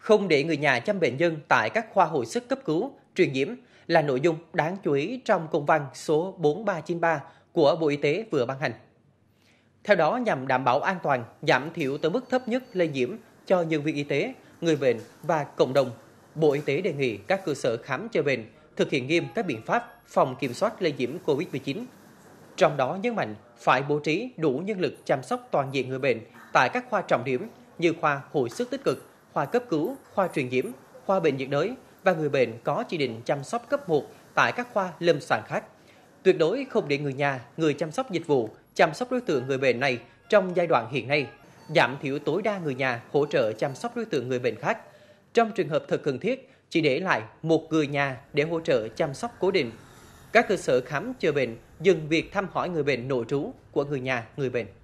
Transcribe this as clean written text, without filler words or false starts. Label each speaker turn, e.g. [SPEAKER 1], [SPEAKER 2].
[SPEAKER 1] Không để người nhà chăm bệnh nhân tại các khoa hồi sức cấp cứu, truyền nhiễm là nội dung đáng chú ý trong công văn số 4393 của Bộ Y tế vừa ban hành. Theo đó, nhằm đảm bảo an toàn, giảm thiểu tới mức thấp nhất lây nhiễm cho nhân viên y tế, người bệnh và cộng đồng, Bộ Y tế đề nghị các cơ sở khám chữa bệnh thực hiện nghiêm các biện pháp phòng kiểm soát lây nhiễm COVID-19. Trong đó nhấn mạnh phải bố trí đủ nhân lực chăm sóc toàn diện người bệnh tại các khoa trọng điểm như khoa hồi sức tích cực, khoa cấp cứu, khoa truyền nhiễm, khoa bệnh nhiệt đới và người bệnh có chỉ định chăm sóc cấp 1 tại các khoa lâm sàng khác. Tuyệt đối không để người nhà, người chăm sóc dịch vụ chăm sóc đối tượng người bệnh này trong giai đoạn hiện nay, giảm thiểu tối đa người nhà hỗ trợ chăm sóc đối tượng người bệnh khác. Trong trường hợp thật cần thiết, chỉ để lại một người nhà để hỗ trợ chăm sóc cố định. Các cơ sở khám chữa bệnh dừng việc thăm hỏi người bệnh nội trú của người nhà người bệnh.